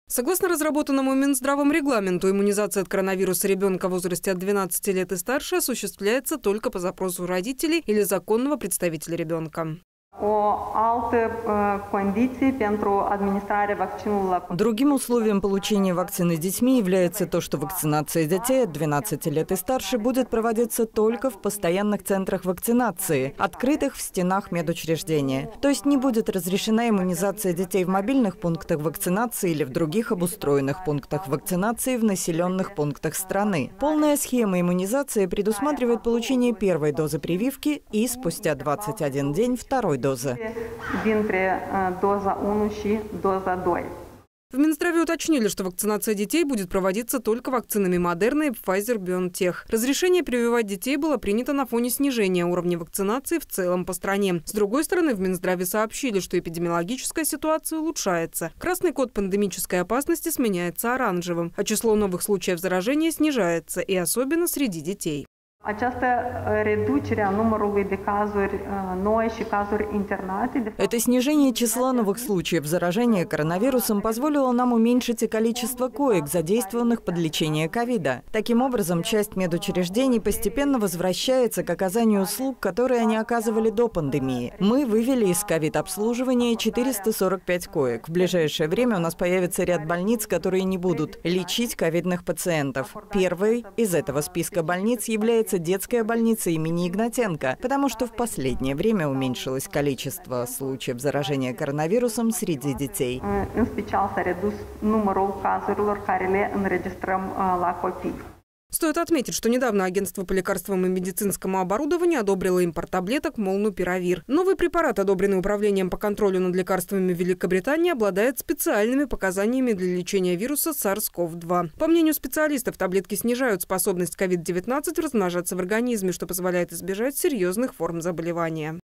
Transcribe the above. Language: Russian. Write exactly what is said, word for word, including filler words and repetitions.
Согласно разработанному Минздравом регламенту, иммунизация от коронавируса ребенка в возрасте от двенадцати лет и старше осуществляется только по запросу родителей или законного представителя ребенка. Другим условием получения вакцины детьми является то, что вакцинация детей от двенадцати лет и старше будет проводиться только в постоянных центрах вакцинации, открытых в стенах медучреждения. То есть не будет разрешена иммунизация детей в мобильных пунктах вакцинации или в других обустроенных пунктах вакцинации в населенных пунктах страны. Полная схема иммунизации предусматривает получение первой дозы прививки и спустя двадцать один день второй дозы. В Минздраве уточнили, что вакцинация детей будет проводиться только вакцинами Модерна и Pfizer-BioNTech. Разрешение прививать детей было принято на фоне снижения уровня вакцинации в целом по стране. С другой стороны, в Минздраве сообщили, что эпидемиологическая ситуация улучшается. Красный код пандемической опасности сменяется оранжевым, а число новых случаев заражения снижается, и особенно среди детей. Это снижение числа новых случаев заражения коронавирусом позволило нам уменьшить и количество коек, задействованных под лечение ковида. Таким образом, часть медучреждений постепенно возвращается к оказанию услуг, которые они оказывали до пандемии. Мы вывели из ковид-обслуживания четыреста сорок пять коек. В ближайшее время у нас появится ряд больниц, которые не будут лечить ковидных пациентов. Первой из этого списка больниц является детская больница имени Игнатенко, потому что в последнее время уменьшилось количество случаев заражения коронавирусом среди детей. Стоит отметить, что недавно агентство по лекарствам и медицинскому оборудованию одобрило импорт таблеток Молнупиравир. Новый препарат, одобренный Управлением по контролю над лекарствами Великобритании, обладает специальными показаниями для лечения вируса сарс ков два. По мнению специалистов, таблетки снижают способность ковид девятнадцать размножаться в организме, что позволяет избежать серьезных форм заболевания.